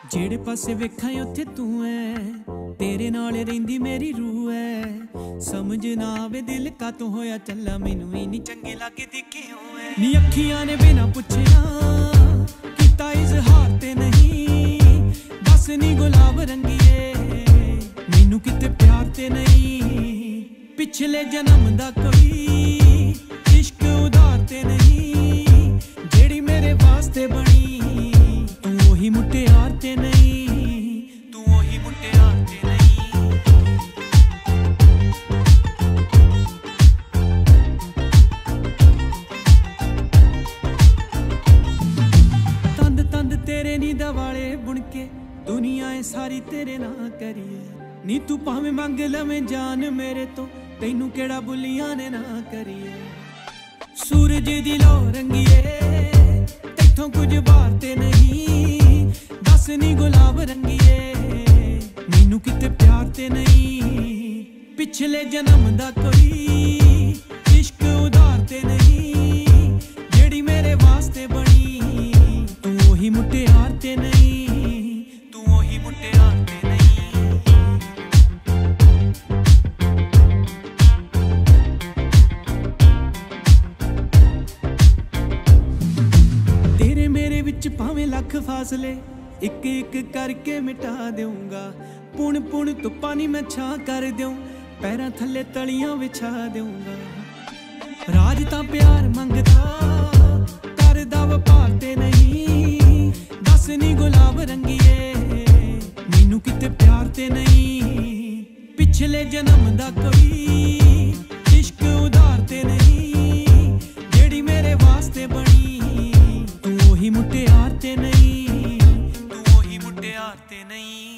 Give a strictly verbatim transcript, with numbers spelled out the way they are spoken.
जेड़े पासे वेखां उत्थे तू है, तेरे नाल रहिंदी मेरी रूह है। समझ ना आवे दिल का तू होया चला, मैनू ही नहीं चंगे लागे दिखे होए। नी अखियां ने बिना पुछया कीता इजहार ते नहीं, दस नी गुलाब रंगीए मैनू किते प्यार ते नहीं। पिछले जन्म दा कोई इश्क उधार ते नहीं, जेड़ी मेरे वास्ते बनी तू वही मुटियार ते नहीं, तू वही मुटियार ते नहीं। तंद तंद तेरे नी दवाले बुनके दुनिया है सारी तेरे ना करिए। नी तू भावें मंग लवें जान मेरे तो, तैनू केड़ा बुलियां ने ना करिए। सूरज दी लो रंगीए तैथों कुछ बार ते नहीं, दस नी गुलाब रंगीए मैनू किते प्यार ते नहीं। पिछले जन्म दा कोई इश्क उधार ते नहीं, जेड़ी मेरे वास्ते बनी तू वही मुटियार ते नहीं, तू वही मुटियार ते नहीं। भावें लख फासले एक एक करके मिटा दूंगा, पुण पुण तो पानी मैं छा कर दूं, पैरां थले तलियां बिछा दूंगा। राज तां प्यार मंगदा करदा वपार ते नहीं, दस नी गुलाब रंगीए मैनू किते प्यार ते नहीं। पिछले जन्म दा कोई इश्क उधार ते नहीं, जेड़ी मेरे वास्ते बनी तू वही मुटियार ते नहीं, तू वही मुटियार ते नहीं।